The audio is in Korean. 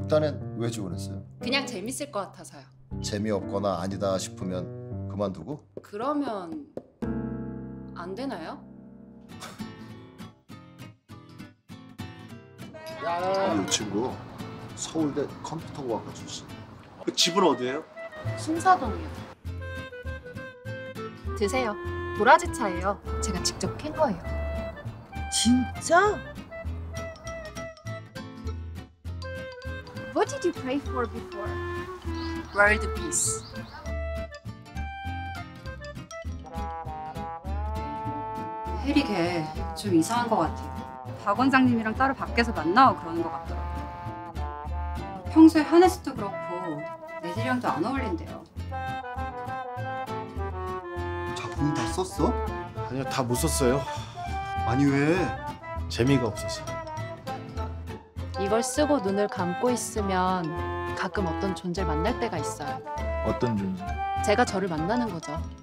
딴엔 왜 지원했어요? 그냥 재밌을 것 같아서요. 재미없거나 아니다 싶으면 그만두고? 그러면 안 되나요? 이 친구 서울대 컴퓨터공학과 출신. 그 집은 어디예요? 신사동이요. 드세요. 도라지 차예요. 제가 직접 캔 거예요. 진짜? What did you pray for before? 월드 피스. 혜리 걔 좀 이상한 것 같아요. 박 원장님이랑 따로 밖에서 만나고 그러는 것 같더라고요. 평소에 하네스도 그렇고 애들이랑도 안 어울린대요. 작품 다 썼어? 아니요, 다 못 썼어요. 아니 왜? 재미가 없어서. 이걸 쓰고 눈을 감고 있으면 가끔 어떤 존재를 만날 때가 있어요. 어떤 존재? 제가 저를 만나는 거죠.